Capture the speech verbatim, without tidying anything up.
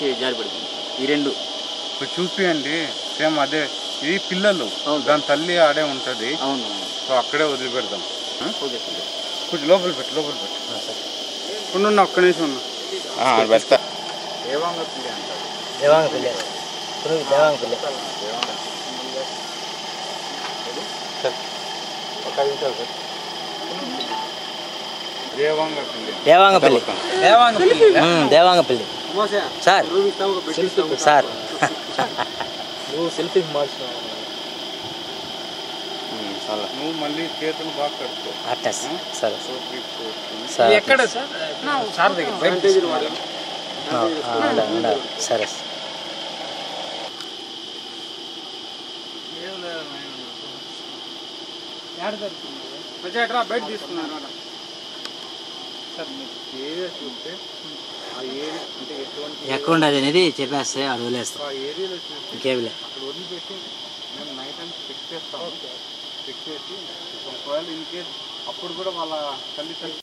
నుంచి జారి పడిపోయింది ఈ రెండు. ఇప్పుడు చూపియండి సేమ్ అదే, ఇది పిల్లలు దాని తల్లి ఆడే ఉంటుంది. అవును, సో అక్కడే వదిలిపెడదాం. ఓకే కొంచెం లోపల పెట్టు, లోపల పెట్టు. ఉన్న ఒక్క నిమిషం ఉన్నా. దేవాంగ పిల్లి అంటారు. దేవాంగ పిల్లి, దేవాంగ పిల్లి. దేవాంగ పిల్లి, దేవాంగ పిల్లి, దేవాంగ పిల్లి, దేవాంగ పిల్లి. సార్ సార్ నువ్వు సెల్ఫీ మార్చున్నావు. నువ్వు మళ్ళీ చేతులు బాగా కడుకో. అట్టా సరే సరే ఎక్కడ సార్? సార్ దగ్గర సరే. బయట తీసుకున్నారు ఎక్కడ ఉండదు అనేది చెప్పేస్తే అక్కడ వదిలేస్తాం. ఇంకేమిలే. వదిలిపెట్టి మేము నైట్ అంతా చెక్ చేస్తాము. చెక్ చేసి ఒకవేళ ఇన్ కేస్ అప్పుడు కూడా వాళ్ళ తల్లి తల్లి